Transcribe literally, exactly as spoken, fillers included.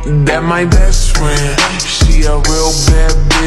That my best friend, she a real bad bitch.